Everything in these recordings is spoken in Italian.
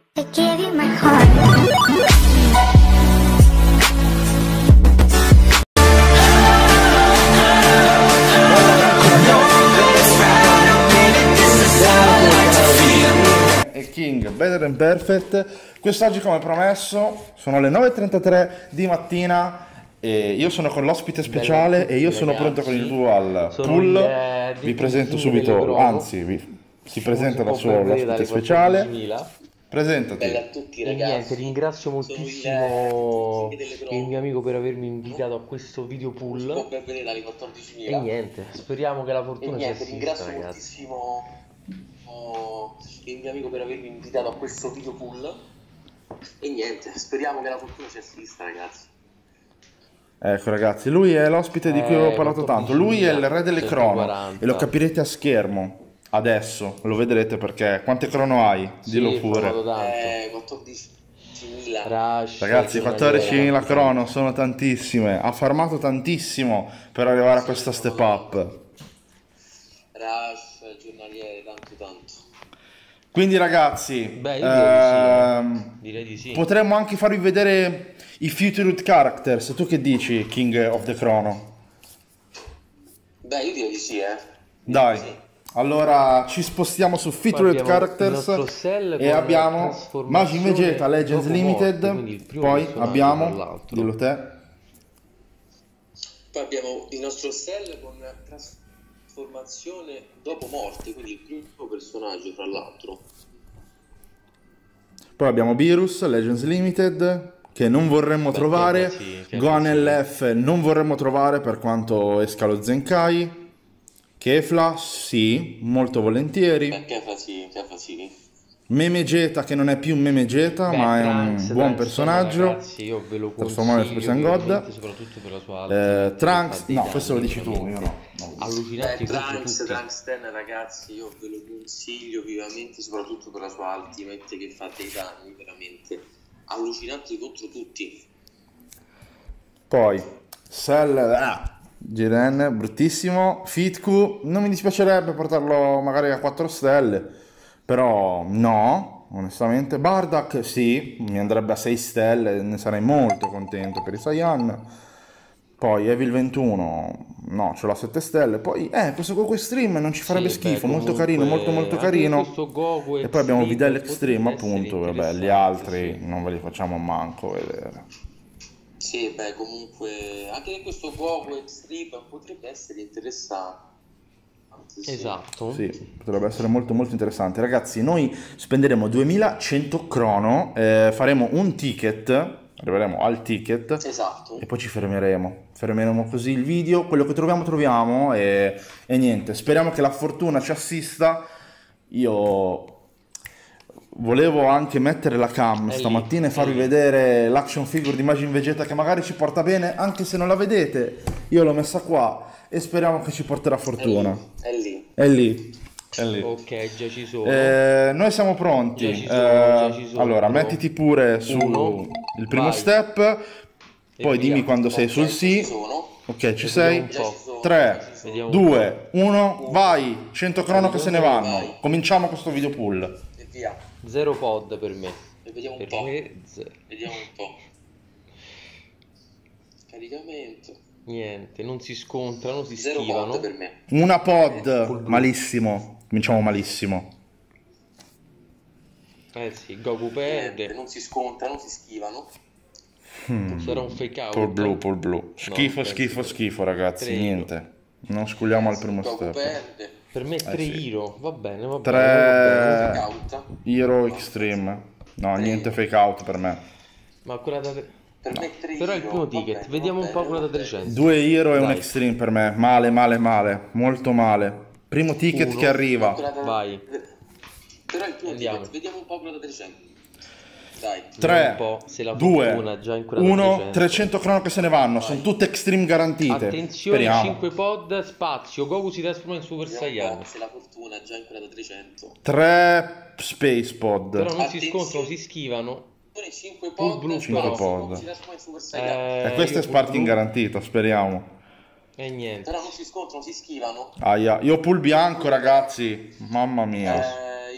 I gave you my heart. E King, Better Than Perfect. Quest'oggi, come promesso, sono le 9:33 di mattina e io sono con l'ospite speciale e io sono pronto con il dual pool. Vi presento subito, anzi, si presenta da solo l'ospite speciale. Presentati. Bella a tutti, ragazzi. Niente, ringrazio moltissimo il mio amico per avermi invitato a questo video pool. Può ben vedere dalle 14.000. E niente, speriamo che la E fortuna ci niente, assista, ringrazio ragazzi. moltissimo il mio amico per avermi invitato a questo video pool. E niente, speriamo che la fortuna ci assista, ragazzi. Ecco ragazzi, lui è l'ospite di cui ho parlato tanto. Lui è il re delle crono 140. e lo capirete a schermo. Adesso lo vedrete perché quante crono hai? Dillo Sì, pure. ho tanto. 14.000. Rush, Ragazzi, 14.000 crono sono tantissime. Ha farmato tantissimo per arrivare a questa step up. Rush, giornaliere, tanto. Quindi ragazzi, Beh, io direi di sì. potremmo anche farvi vedere i featured characters. Tu che dici, King of the Chrono? Beh, io direi di sì, Dai, Sì. allora ci spostiamo su featured abbiamo il characters nostro cell e con abbiamo trasformazione Majin Vegeta Legends dopo Limited. morte, quindi il primo Poi personaggio, tra abbiamo, l'altro. dillo te. Poi abbiamo il nostro cell con trasformazione dopo morte, quindi il primo personaggio, tra l'altro. Poi abbiamo Beerus Legends Limited che non vorremmo trovare. che Gohan sì. LF non vorremmo trovare per quanto esca lo Zenkai. Kefla sì, molto volentieri. Kefa sì. Meme Geta che non è più Meme Geta Beh, ma è Trunks, un buon dai, personaggio. insomma, ragazzi, io ve lo Trasformare consiglio Super Saiyan God. vivamente, soprattutto per la sua alta Trunks, dei no, danni, questo lo dici tu, io veramente. no. Allucinanti contro tutti. Trunks Ten, ragazzi, io ve lo consiglio vivamente, soprattutto per la sua ultimate che fa dei danni veramente allucinanti contro tutti. Poi Cell, Jiren, bruttissimo. Fitku, non mi dispiacerebbe portarlo magari a 4 stelle, però no, onestamente. Bardock, sì, mi andrebbe a 6 stelle, ne sarei molto contento per i Saiyan. Poi Evil 21, no, ce l'ho a 7 stelle. Poi, questo Goku Extreme non ci farebbe Sì, schifo, beh, molto comunque, carino, molto anche carino. questo Goku E poi abbiamo Extreme Videl Extreme, potrebbe appunto, essere vabbè, gli interessante, altri sì. non ve li facciamo manco vedere. Sì, beh, comunque anche questo Goku Extreme potrebbe essere interessante. Sì. Esatto. Sì, potrebbe essere molto interessante. Ragazzi, noi spenderemo 2100 crono, faremo un ticket, arriveremo al ticket Esatto. e poi ci fermeremo. Fermeremo così il video, quello che troviamo e niente. Speriamo che la fortuna ci assista. Io volevo anche mettere la cam È lì, stamattina e è farvi lì. vedere l'action figure di Majin Vegeta che magari ci porta bene, anche se non la vedete. Io l'ho messa qua e speriamo che ci porterà fortuna. È lì. È lì. È lì. Ok, già ci sono. Noi siamo pronti. Già ci sono, Allora, però. mettiti pure su Uno, il primo vai. step. Poi via. dimmi quando sei sul Ci sì. sono. Ok, ci Vediamo sei? un Già po'. ci sono. 3, Vediamo 2, 1, vai! 100 crono che se ne vanno. Vai. Cominciamo questo video pool. E via. Zero pod per me. E vediamo un Per po'. me, zero. Vediamo un po'. Caricamento. Niente, non si scontrano, si Zero schivano. pod per me. Una pod, malissimo. Cominciamo malissimo. Eh sì, Goku Niente, perde. non si scontrano, si schivano. Sarà un fake out. Pol blu. Schifo, penso schifo, che- schifo, ragazzi. Tre Niente. Non sculiamo al primo Goku step. perde. Per me 3 sì. hero. Va bene, va bene. Tre- va bene. Out. Hero Extreme. No, niente fake out per me. Ma quella da... Per me 3 Però è il primo ticket. Vediamo un po' quella da 300. 2 hero e un Dai. Extreme per me. Male. Molto male. Primo ticket Uno. che arriva. Vai. Però è il primo Andiamo. ticket. Vediamo un po' quello da 300. Dai. 3, un po' se la 2, fortuna già in quella da 1, 300. 300 crono che se ne vanno. Sono tutte Extreme garantite. Attenzione, Speriamo. 5 pod, spazio. Goku si trasforma in Super Vediamo un Saiyan. po' se la fortuna è già in quella da 300. 3 Space Pod. Però non si Attenzione. scontrano, si schivano. 5 Full pod. blu, Cinque però. pod. Si trasforma in Super Saiyan. E questo è io Sparking blu. garantito, speriamo. E niente. Però non si scontrano, si schivano. Aia, io pull bianco, ragazzi. Mamma mia. Io full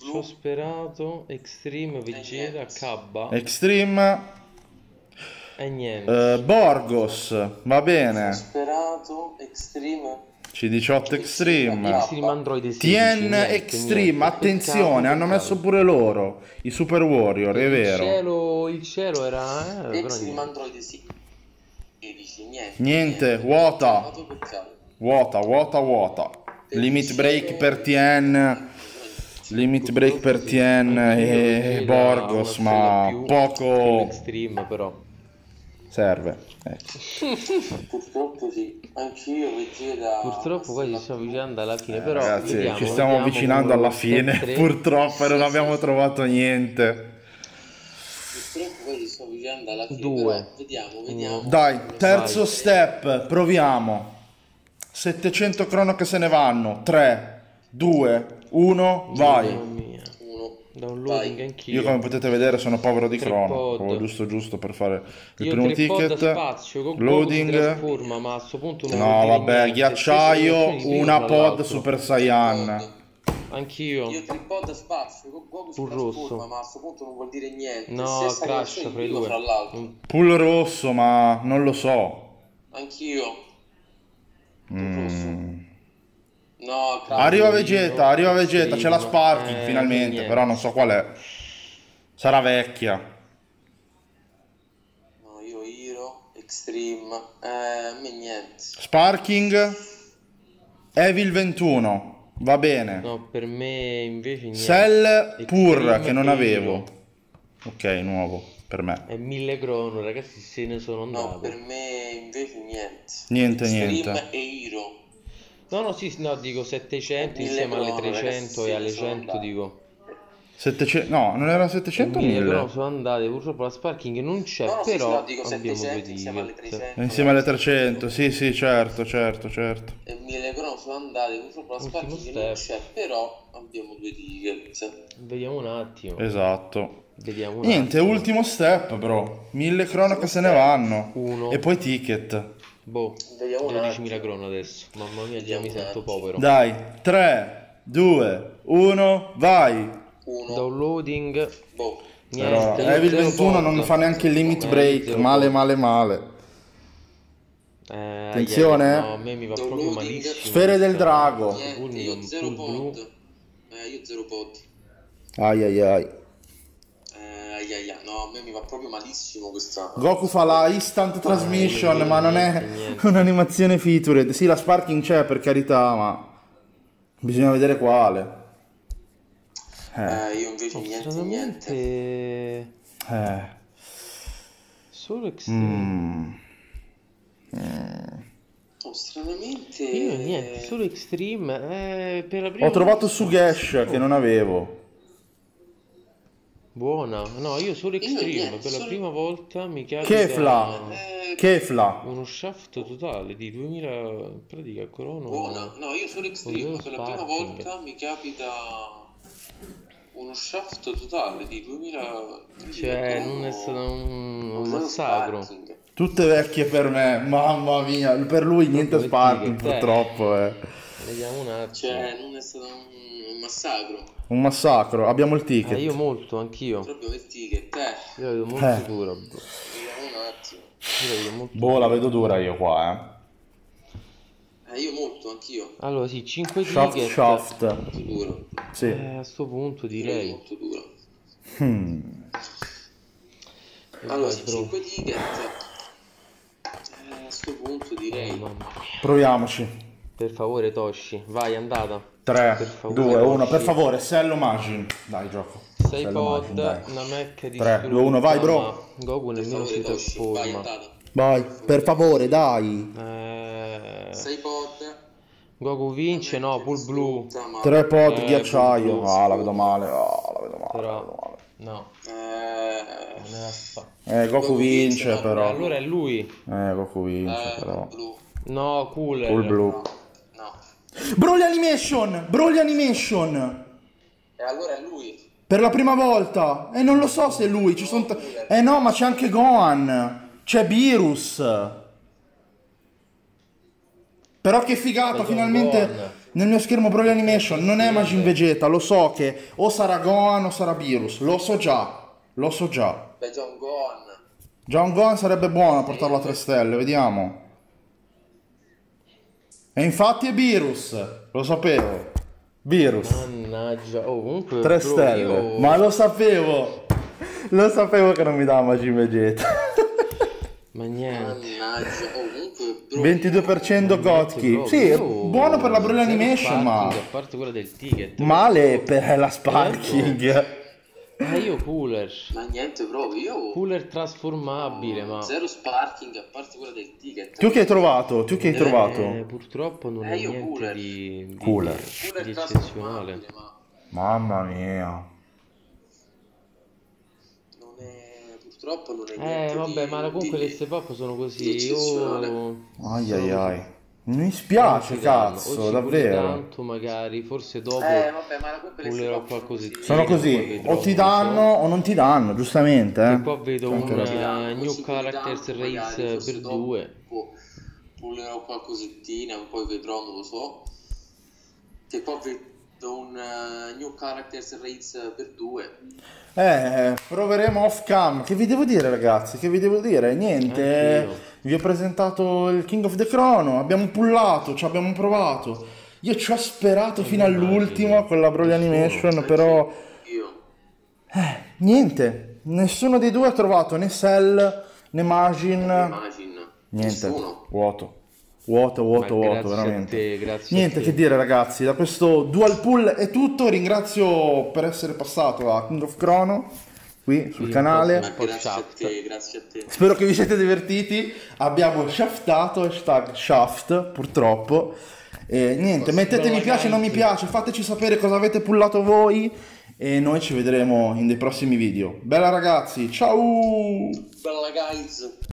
blu. Ci ho sperato, Extreme, Vegeta, Cabba Extreme, e niente. Borgos, va bene. Sperato, Extreme. C18 Extreme. Extreme Android 16, TN niente, Extreme, niente. attenzione, Peccato, hanno peccato. messo pure loro, i Super Warrior, è vero. Il cielo era... però Extreme niente. Android 16, niente. Niente, vuota. Peccato, peccato. Vuota. Limit break per TN. Limit break per TN e Borgos, ma poco Extreme però. serve. Ecco. Purtroppo sì, anch'io Vegeta. Purtroppo qua ci stiamo avvicinando alla fine, però Ragazzi, vediamo, ci stiamo vediamo avvicinando alla come fine, step 3. purtroppo non abbiamo trovato niente. Purtroppo poi ci sto avvicinando alla fine. 2. Però vediamo. Dai, terzo Vai. step, proviamo. 700 cronache se ne vanno. 3, 2, 1, vai. Mamma mia. Uno. Downloading Vai. anch'io. Io come potete vedere sono povero di Tripod. crono, proprio giusto per fare il Io primo 3 pod ticket. spazio, con Goku si Loading. trasforma, ma a sto punto non No, vuol dire vabbè, niente. ghiacciaio, Stesse situazioni una tra pod l'altro. Super Saiyan. Anch'io. Io tripod spazio, con Goku si Un trasforma, rosso. ma a questo punto non vuol dire niente. No, Stessa crash reazione fra i prima, due. fra l'altro. Un- Pull rosso, ma non lo so. Anch'io. Mm. No, crash. Arriva Vegeta, c'è la Sparking Eh, finalmente, niente. però non so qual è. Sarà vecchia. No, io Hero, Extreme, a me niente. Sparking, Evil 21, va bene. No, per me invece niente. Cell Pur, Extreme che non e avevo. Hero. Ok, nuovo, per me. E 1000 crono, ragazzi, se ne sono No, andato. per me invece niente. Niente, Extreme niente. e Hero. No, sì, no, dico 700 1000 insieme alle crono, 300 ragazzi, e alle sono 100, andato. dico. 700, no, non era 700 o 1000 crono 1000? sono andate, purtroppo la Sparking non c'è, No, no, sì, però sì, no, dico abbiamo 700 due insieme alle ticket. 300. Insieme alle 300, sì, certo. E 1000 crono sono andate, purtroppo la Ultimo Sparking non step. c'è, però abbiamo due ticket. Vediamo un attimo. Esatto. Vediamo un Niente, attimo. ultimo step, bro. 1000 cronache se ne vanno. Uno. E poi ticket. Boh, Vediamo un 12.000 attimo. crono adesso. Mamma mia, già Vediamo mi un sento attimo. povero. Dai, 3, 2, 1, vai. Uno. Downloading. Boh. Però Niente, io Evil zero 21 pod. non fa neanche il limit break. Zero Male, pod. male. Attenzione. Attenzione. No, a me mi va proprio Downloading. malissimo. Sfere del questa- drago. questa Niente, Fulminam, io zero full blu. pod. Io zero pod. Ai. No, a me mi va proprio malissimo questa. Goku fa la instant transmission, niente, ma non è niente. un'animazione featured. Sì, la Sparking c'è per carità, ma bisogna vedere quale. Io invece niente. Stranamente. Eh. Solo Extreme. Oh, stranamente. Io niente, solo Extreme. Per la prima Ho trovato volta- Sugesh che non avevo. Buona. No, io solo Extreme. niente, Per la solo- prima volta mi capita Kefla. uno shaft totale di 2000. In pratica crono. Buona. No, io sono Extreme. Volevo Per la prima Sparking. volta mi capita uno shaft totale di 2000. Cioè, non è stato un massacro. Sparking. Tutte vecchie per me, mamma mia. Per lui niente Proprio Sparking, ticket, purtroppo. Vediamo un attimo. Cioè, non è stato un massacro. Un massacro. Abbiamo il ticket. Io molto, anch'io. Proprio il ticket, Io la vedo molto Eh. dura, bro. Vediamo un attimo. Io la vedo molto Boh, la vedo dura io qua, Io molto, anch'io. Allora, sì, 5 Shaft, ticket. shaft. Molto duro. Sì. A sto punto Direi direi. molto duro. E Allora, vai, sì, bro. 5 ticket. A sto punto direi. Mamma mia. Proviamoci. Per favore, Toshi. Vai, andata. 3, Per favore, 2, 1. Toshi. Per favore, Sello Magin. Dai, gioco. 6 Sello pod, Magin, dai. una mech di 3, 2, 1, vai, bro. Goku nemmeno si Vai, trasforma. andata. Vai, per favore, dai. 6 pod. Goku vince, no, full blu. 3 pod, Full ghiacciaio. blu. Ah, la vedo male. Però, no, non era fa. Goku vince, però. Allora è lui. Goku vince, però. Blu. No, Cooler. Full blu. No. Broly Animation! Broly Animation! E allora è lui. Per la prima volta! E non lo so se è lui, ci sono... no, ma c'è anche Gohan! C'è Beerus! Però che figata, C'è finalmente... Gohan. nel mio schermo Broly Animation non è Majin Vegeta, lo so che o sarà Gohan o sarà Beerus, lo so già. Beh, John Gohan. John Gohan sarebbe buono a portarlo a 3 stelle, vediamo. E infatti è Beerus, lo sapevo. Beerus, Mannaggia, oh, comunque 3 bro, stelle, ma lo sapevo che non mi dava Majin Vegeta. Ma niente. Mannaggia, comunque, bro, 22% Gotki, sì, è Io- buono per la Broly zero Animation, ma sparking, a parte quella del ticket. male per la sparking. Ma io cooler. ma niente proprio, io Cooler trasformabile, ma zero sparking a parte quella del ticket. Tu che hai trovato? purtroppo non è io niente cooler. di Cooler. Cooler di eccezionale. trasformabile, ma Mamma mia. non è, purtroppo non è niente Vabbè, ma comunque le di step up sono di così. eccezionale. Ai ai ai. Mi spiace, cazzo, davvero. Tanto magari, forse dopo Vabbè, ma comunque le coolerò step up qualcosina. Sono Poi così, vedrò, o ti non danno o non ti danno, giustamente. so. E qua vedo un Anche ragione. New Forse più di Characters tanto, Race magari, forse per dopo. 2. Pullerò qualcosettina, poi vedrò, non lo so. Che poi vedo un New Characters Race per 2. Proveremo off cam. Che vi devo dire, ragazzi? Che vi devo dire? Niente. Anch'io. Vi ho presentato il King of the Chrono. Abbiamo pullato, ci abbiamo provato. Io ci ho sperato fino all'ultimo con la Broly Animation, però Io. niente. Nessuno dei due ha trovato né Cell né Majin. Immagino. Niente. Nessuno. Vuoto, Ma vuoto, grazie a veramente. te, grazie a Niente te. che dire, ragazzi, da questo dual pull è tutto. Ringrazio per essere passato a King of Chrono qui sul Sì, canale. un po' Grazie a shaft. te, grazie a te. Spero che vi siete divertiti. Abbiamo shaftato, hashtag shaft, purtroppo. E niente, mettete mi piace, non mi piace, fateci sapere cosa avete pullato voi e noi ci vedremo in dei prossimi video. Bella ragazzi, ciao! Bella guys.